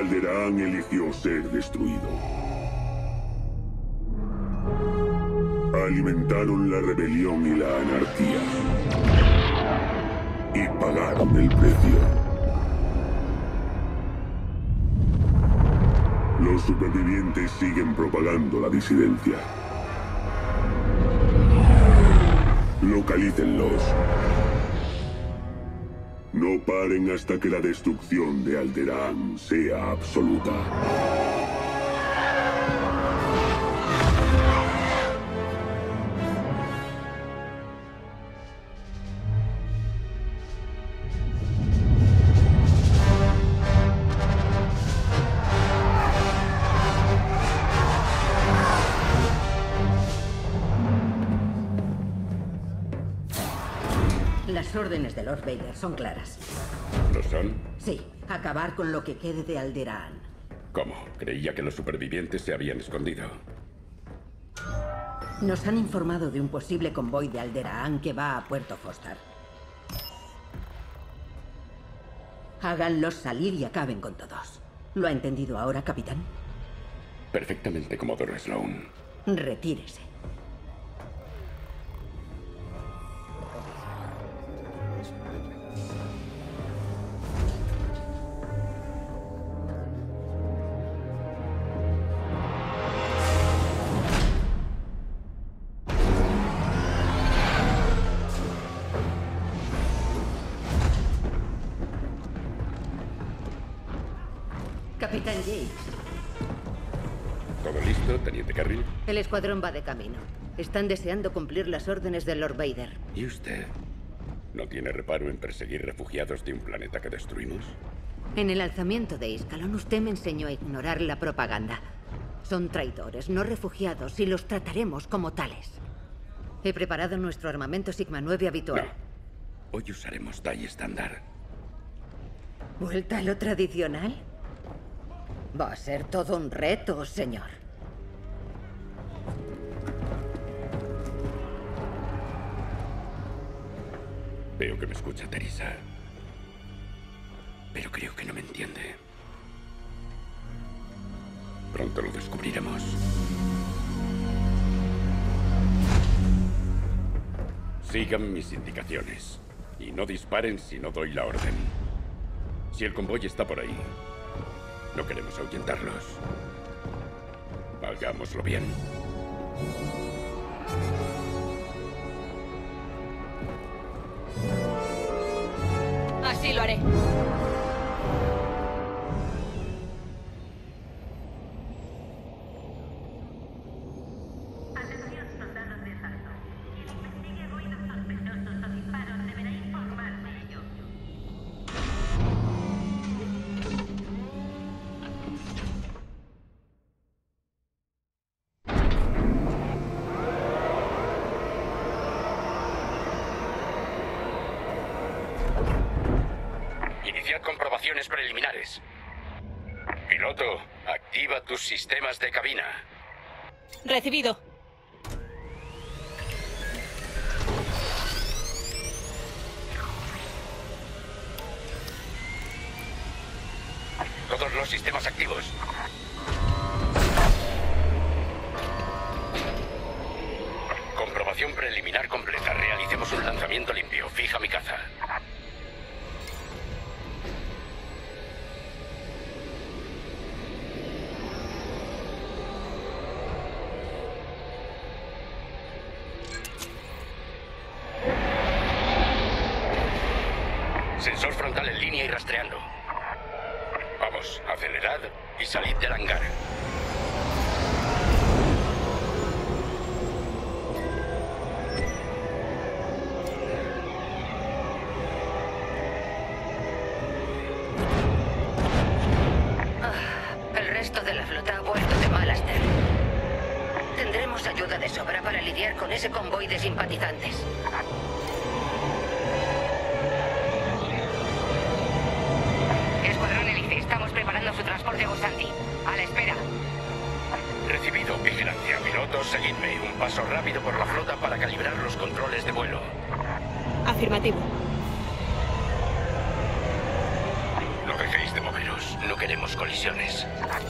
Alderaan eligió ser destruido. Alimentaron la rebelión y la anarquía. Y pagaron el precio. Los supervivientes siguen propagando la disidencia. Localícenlos. No paren hasta que la destrucción de Alderaan sea absoluta. Las órdenes de Lord Vader son claras. ¿Lo son? Sí, acabar con lo que quede de Alderaan. ¿Cómo? Creía que los supervivientes se habían escondido. Nos han informado de un posible convoy de Alderaan que va a Puerto Foster. Háganlos salir y acaben con todos. ¿Lo ha entendido ahora, capitán? Perfectamente, Comodoro Sloan. Retírese. Capitán Yates. ¿Todo listo, Teniente Carril? El escuadrón va de camino. Están deseando cumplir las órdenes de Lord Vader. ¿Y usted? ¿No tiene reparo en perseguir refugiados de un planeta que destruimos? En el alzamiento de Iskalon, usted me enseñó a ignorar la propaganda. Son traidores, no refugiados, y los trataremos como tales. He preparado nuestro armamento Sigma 9 habitual. No. Hoy usaremos TIE estándar. ¿Vuelta a lo tradicional? Va a ser todo un reto, señor. Veo que me escucha, Teresa. Pero creo que no me entiende. Pronto lo descubriremos. Sigan mis indicaciones. Y no disparen si no doy la orden. Si el convoy está por ahí, no queremos ahuyentarlos. Hagámoslo bien. Así lo haré. Atención, soldados de asalto. Quien investigue ruidos sospechosos o disparos deberá informar de ello. Iniciad comprobaciones preliminares. Piloto, activa tus sistemas de cabina. Recibido. Todos los sistemas activos. Comprobación preliminar completa. Realicemos un lanzamiento limpio. Fija mi caza. Sensor frontal en línea y rastreando. Vamos, acelerad y salid del hangar. El resto de la flota ha vuelto de Malaster. Tendremos ayuda de sobra para lidiar con ese convoy de simpatizantes. Escuadrón Hélice, estamos preparando su transporte a Busanti. A la espera. Recibido. Vigilancia. Pilotos, seguidme. Un paso rápido por la flota para calibrar los controles de vuelo. Afirmativo. No dejéis de moveros. No queremos colisiones.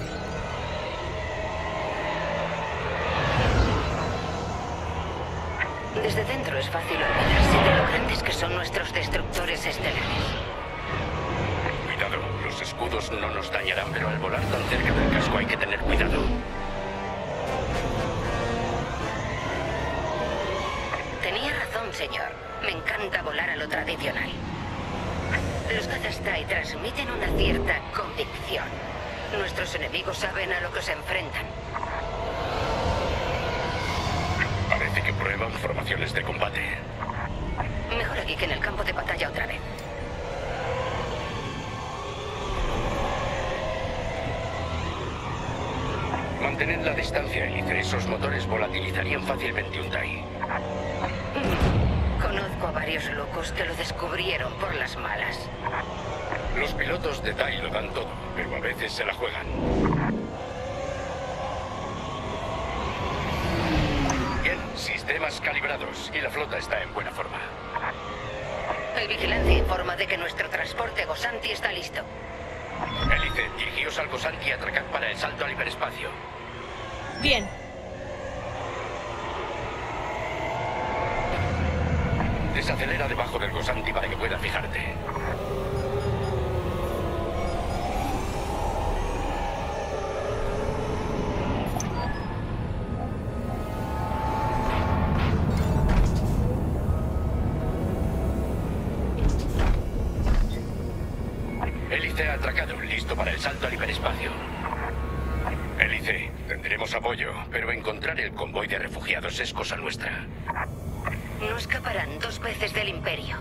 Desde dentro es fácil olvidarse de lo grandes que son nuestros destructores estelares. Cuidado, los escudos no nos dañarán, pero al volar tan cerca del casco hay que tener cuidado. Tenía razón, señor. Me encanta volar a lo tradicional. Los cazas TIE transmiten una cierta convicción. Nuestros enemigos saben a lo que se enfrentan. Parece que prueban formaciones de combate. Mejor aquí que en el campo de batalla otra vez. Mantened la distancia, Hélice. Esos motores volatilizarían fácilmente un TIE. Conozco a varios locos que lo descubrieron por las malas. Los pilotos de TIE lo dan todo, pero a veces se la juegan. Bien, sistemas calibrados y la flota está en buena forma. El vigilante informa de que nuestro transporte Gosanti está listo. Hélice, dirigíos al Gosanti y atracad para el salto al hiperespacio. Bien. Desacelera debajo del Gosanti para que pueda fijarte. Hélice ha atracado, listo para el salto al hiperespacio. Hélice, tendremos apoyo, pero encontrar el convoy de refugiados es cosa nuestra. No escaparán 2 veces del Imperio.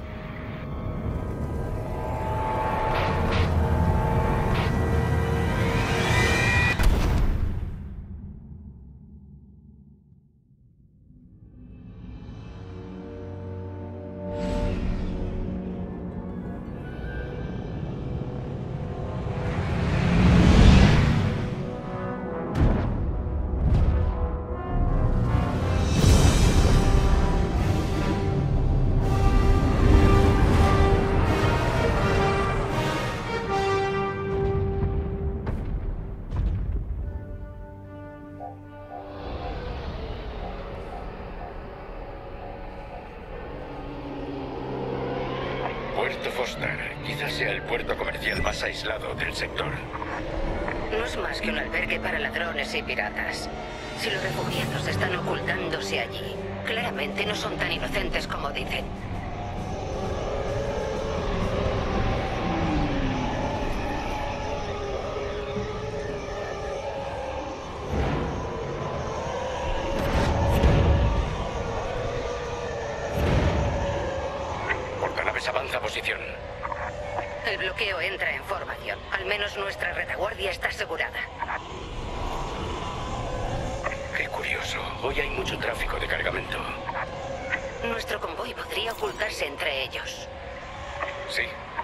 Puerto Foster. Quizás sea el puerto comercial más aislado del sector. No es más que un albergue para ladrones y piratas. Si los refugiados están ocultándose allí, claramente no son tan inocentes como dicen. Portanaves avanza a posición. El bloqueo entra en formación. Al menos nuestra retaguardia está asegurada. Qué curioso. Hoy hay mucho tráfico de cargamento. Nuestro convoy podría ocultarse entre ellos. Sí.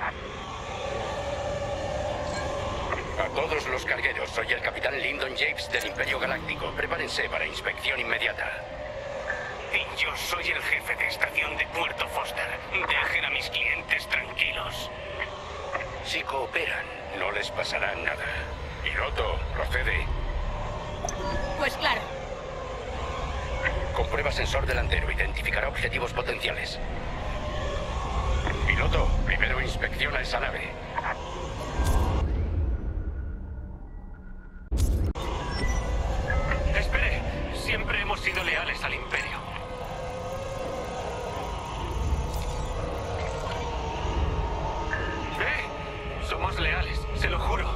A todos los cargueros, soy el capitán Lyndon James del Imperio Galáctico. Prepárense para inspección inmediata. Y yo soy el jefe de estación de Puerto Foster. Dejen a mis clientes tranquilos. Si cooperan, no les pasará nada. Piloto, procede. Pues claro. Comprueba sensor delantero. Identificará objetivos potenciales. Piloto, primero inspecciona esa nave. Espere, siempre hemos sido leales al Imperio. Somos leales, se lo juro.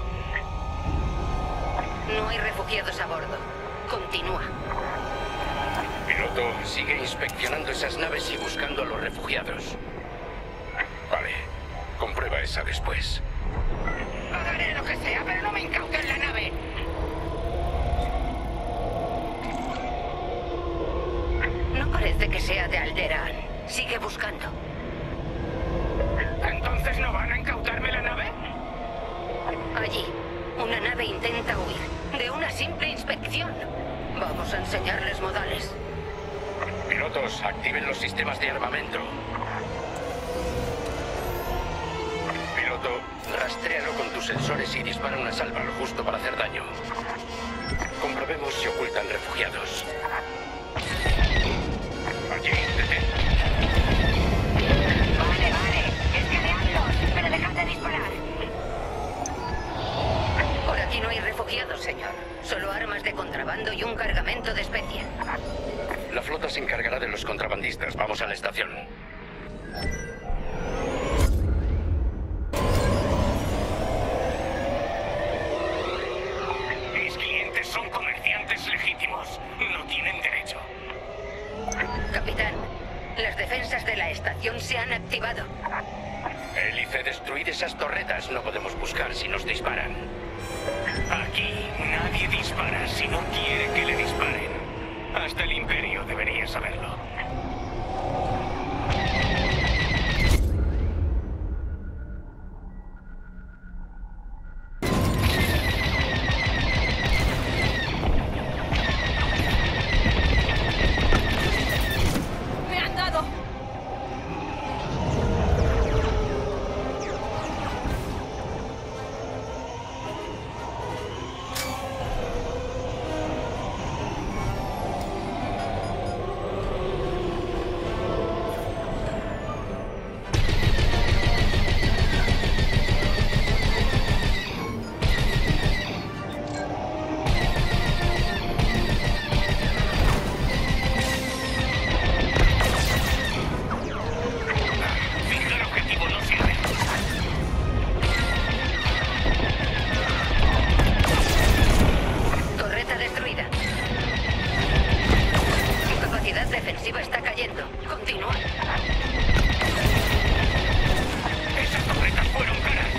No hay refugiados a bordo. Continúa. Piloto, sigue inspeccionando esas naves y buscando a los refugiados. Vale, comprueba esa después. Haré lo que sea, pero no me incauten la nave. No parece que sea de Alderaan. Sigue buscando. ¿Entonces no van a incautarme la nave? Allí, una nave intenta huir de una simple inspección. Vamos a enseñarles modales. Pilotos, activen los sistemas de armamento. Piloto, rastréalo con tu tus sensores y dispara una salva lo justo para hacer daño. Comprobemos si ocultan refugiados. Allí, detén. Vale. Escaneadlos, pero dejad de disparar. Por aquí no hay refugiados, señor. Solo armas de contrabando y un cargamento de especia. La flota se encargará de los contrabandistas. Vamos a la estación. Mis clientes son comerciantes legítimos. No tienen derecho. Capitán, las defensas de la estación se han activado. Hélice, destruid esas torretas. No podemos buscar si nos disparan. Aquí nadie dispara si no quiere que le disparen. Hasta el Imperio debería saberlo. ¡Me han dado! Fijar objetivo no sirve. Torreta destruida. Su capacidad defensiva está cayendo. Continúa. Esas torretas fueron caras.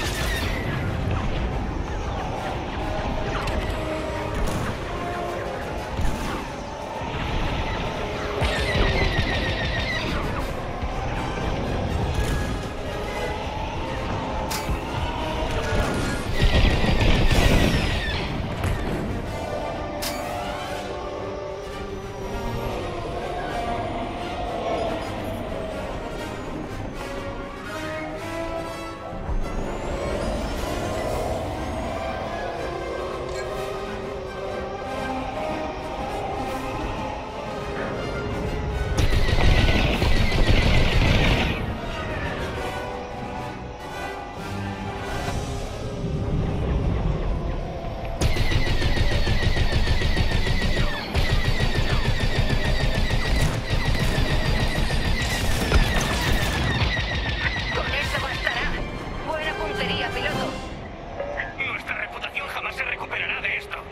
Con eso bastará. Buena puntería, piloto. Nuestra reputación jamás se recuperará de esto.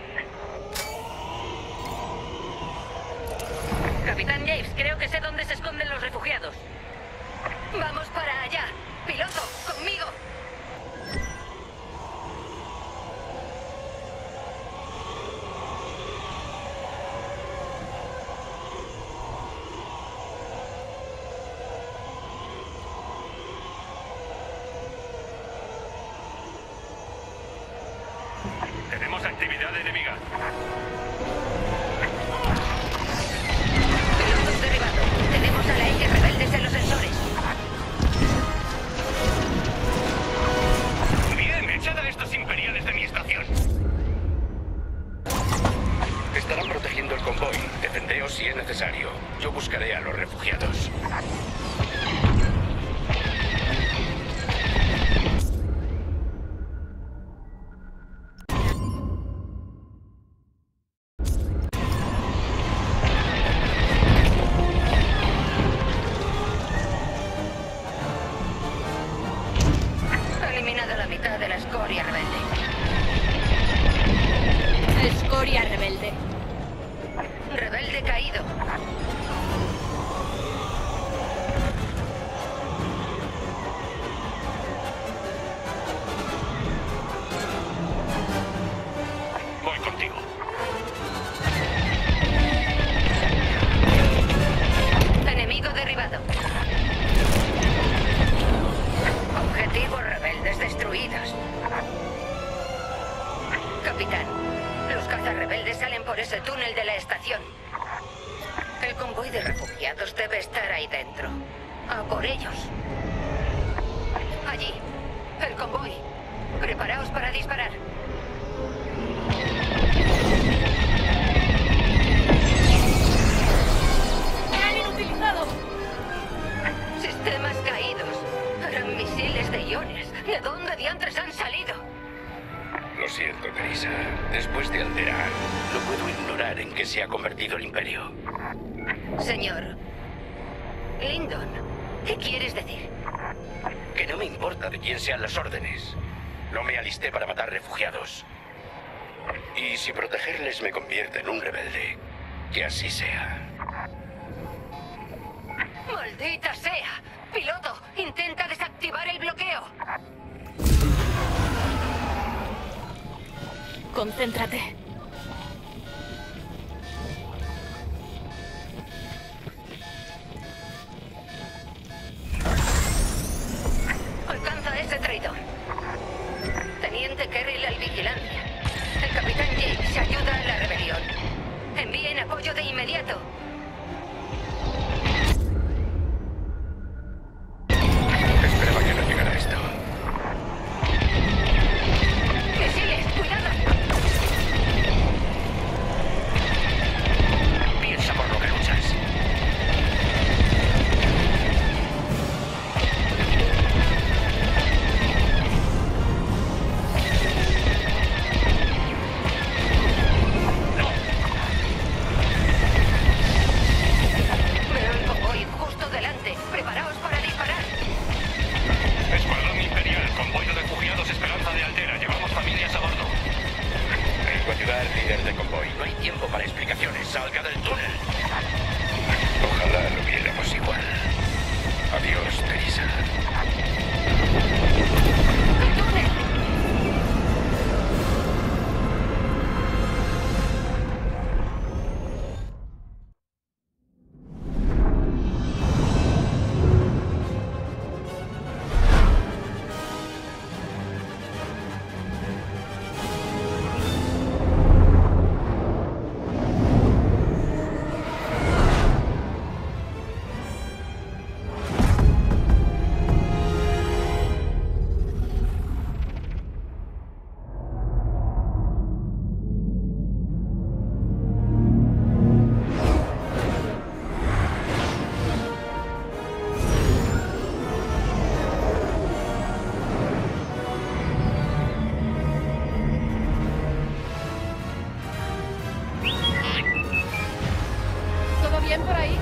Capitán James, creo que sé dónde se esconden los refugiados. Vamos para allá. Piloto, conmigo. Tenemos actividad enemiga. Pilotos derribados. Tenemos a la X rebeldes en los sensores. Bien, echad a estos imperiales de mi estación. Estarán protegiendo el convoy. Defendeos si es necesario. Yo buscaré a los refugiados. Eliminado la mitad de la escoria rebelde. Escoria rebelde. Rebelde caído. Voy contigo. Enemigo derribado. Objetivos rebeldes destruidos. Capitán, los cazarrebeldes salen por ese túnel de la estación. El convoy de refugiados debe estar ahí dentro. A por ellos. Allí. El convoy. Preparaos para disparar. ¡Han inutilizado! Sistemas caídos. Eran misiles de iones. ¿De dónde diantres han salido? Lo siento, Teresa. Después de Alderaan, no puedo ignorar en qué se ha convertido el Imperio. Señor Lyndon, ¿qué quieres decir? Que no me importa de quién sean las órdenes. No me alisté para matar refugiados. Y si protegerles me convierte en un rebelde, que así sea. ¡Maldita sea! Piloto, intenta desactivar el bloqueo. Concéntrate. Alcanza a ese traidor. Teniente Kerrill al vigilancia. El capitán James ayuda a la rebelión. Envíen apoyo de inmediato. Esperaba que no llegara esto. ¡Misiles! ¡Cuidado! Piensa por lo que luchas. Veo el convoy justo delante. Preparaos para disparar. Escuadrón Imperial, convoy de refugiados Esperanza de Altera. Llevamos familias a bordo. Vengo a ayudar, líder de convoy. No hay tiempo para explicaciones. Salga del túnel. Ojalá lo viéramos igual. Adiós, Teresa. ¡El túnel! ¿Todo bien por ahí?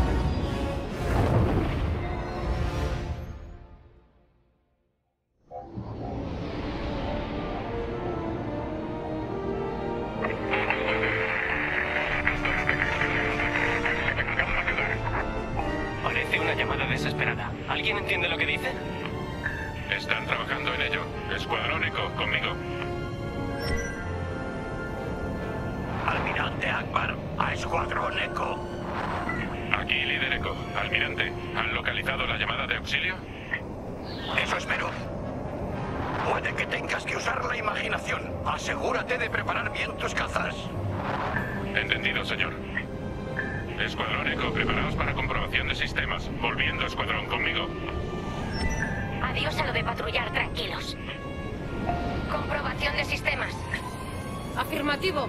Parece una llamada desesperada. ¿Alguien entiende lo que dice? Están trabajando en ello. Escuadrón Echo, conmigo. Almirante Akbar, a Escuadrón Echo. Aquí, líder Echo. Almirante, ¿han localizado la llamada de auxilio? Eso espero. Puede que tengas que usar la imaginación. Asegúrate de preparar bien tus cazas. Entendido, señor. Escuadrón Echo, preparaos para comprobación de sistemas. Volviendo, escuadrón, conmigo. Adiós a lo de patrullar tranquilos. Comprobación de sistemas. Afirmativo.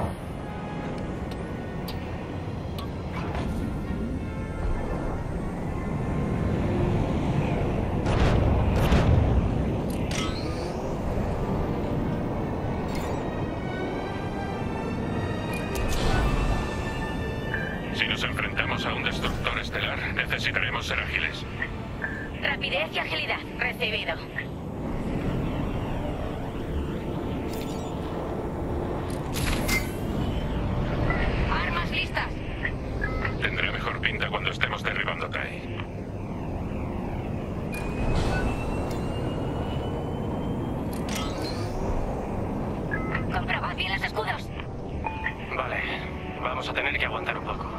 Si nos enfrentamos a un destructor estelar, necesitaremos ser ágiles. Rapidez y agilidad. Recibido. Armas listas. Tendrá mejor pinta cuando estemos derribando TIE. Comprobad bien los escudos. Vale, vamos a tener que aguantar un poco.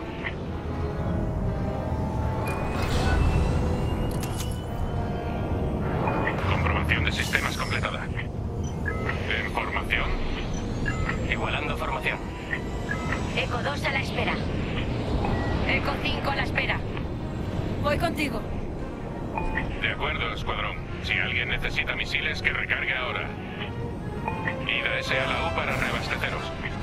Comprobación de sistemas completada. ¿En formación? Igualando formación. Eco 2 a la espera. Eco 5 a la espera. Voy contigo. De acuerdo, escuadrón. Si alguien necesita misiles, que recargue ahora. Ida S a la U para reabasteceros.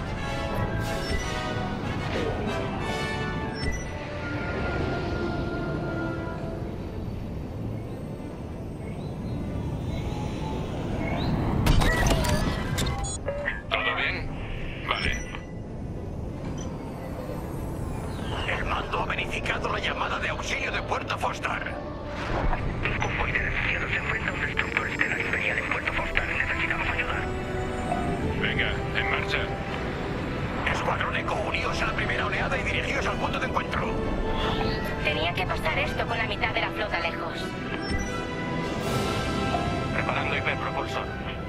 ¿Todo bien? Vale. El mando ha verificado la llamada de auxilio de Puerto Foster. Un convoy de refugiados se enfrenta a un destructor estelar imperial en Puerto Foster. Necesitamos ayuda. Venga, en marcha. Escuadrón Eco, uníos a la primera oleada y dirigíos al punto de encuentro. Tenía que pasar esto con la mitad de la flota lejos. Preparando hiperpropulsor.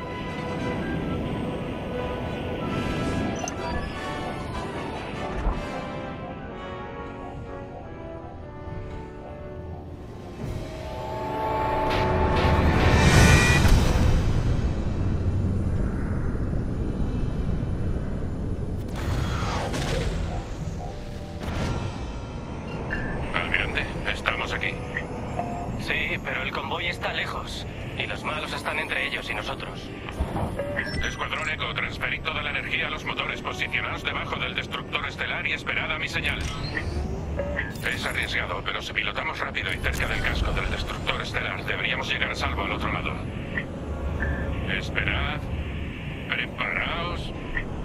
Almirante, estamos aquí. Sí, pero el convoy está lejos. Y los malos están entre ellos y nosotros. Escuadrón Eco, transferid toda la energía a los motores. Posicionaos debajo del destructor estelar y esperad a mi señal. Es arriesgado, pero si pilotamos rápido y cerca del casco del destructor estelar, deberíamos llegar a salvo al otro lado. Esperad. Preparaos.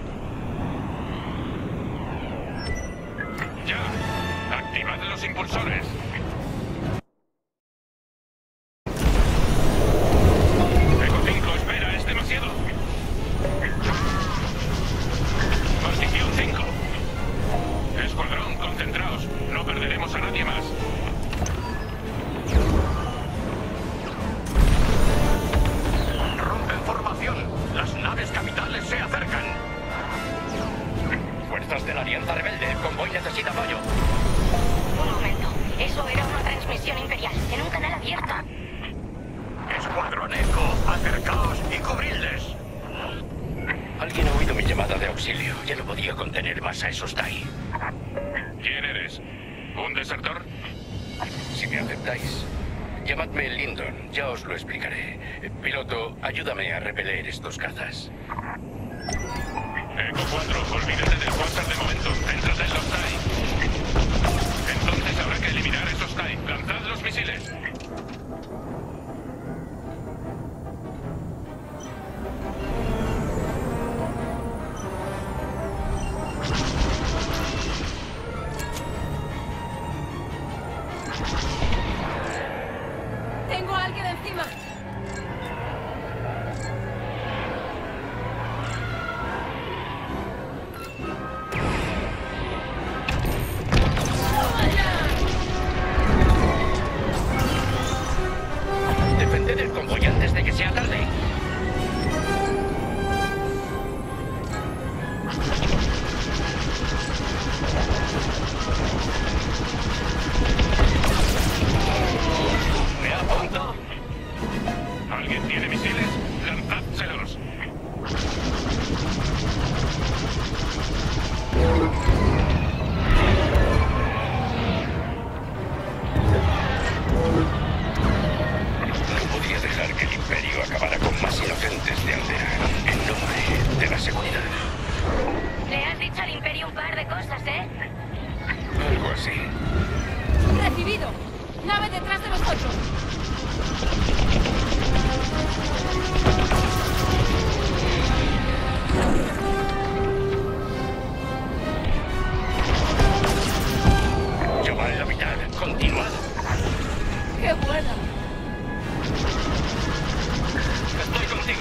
¡Ya! ¡Activad los impulsores! Eco 5, espera, es demasiado. Posición 5. Escuadrón, concentraos. No perderemos a nadie más. Rompen formación. Las naves capitales se acercan. Fuerzas de la Alianza Rebelde, el convoy necesita apoyo. Un momento. Eso era una transmisión imperial en un canal abierto. Escuadrón Eco, acercaos y cubridles. Alguien ha oído mi llamada de auxilio. Ya no podía contener más a esos TIE. ¿Quién eres? ¿Un desertor? Si me aceptáis, llamadme Lyndon. Ya os lo explicaré. Piloto, ayúdame a repeler estos cazas. Eco 4, olvídate del WhatsApp de momento. Céntrate en los TIE. Entonces habrá que eliminar esos TIE. Lanzad los misiles. Tengo a alguien encima. Defended el convoy antes de que sea tarde. ¿Me apunto? ¿Alguien tiene misiles? Lanzádselos. No podía dejar que el Imperio acabara con más inocentes de Alderaan en nombre de la seguridad. Le has dicho al Imperio un par de cosas, ¿eh? Algo así. Recibido. Nave detrás de nosotros. Yo va en la mitad. Continuad. ¡Qué buena! Estoy contigo.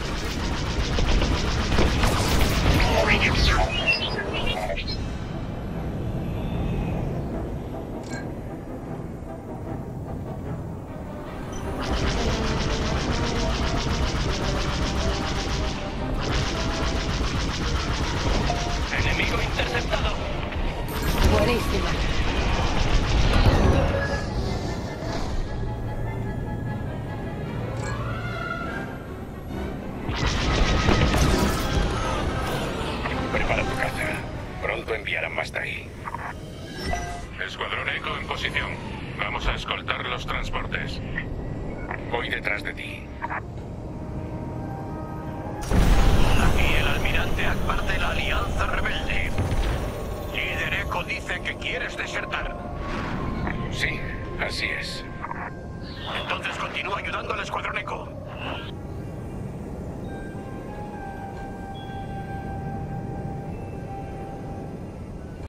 Enemigo interceptado. Buenísima. Prepara tu caza. Pronto enviarán más de ahí. Escuadrón Eco en posición. Vamos a escoltar los transportes. Voy detrás de ti. Aquí el almirante Akbar de la Alianza Rebelde. Líder Echo dice que quieres desertar. Sí, así es. Entonces continúa ayudando al Escuadrón Echo.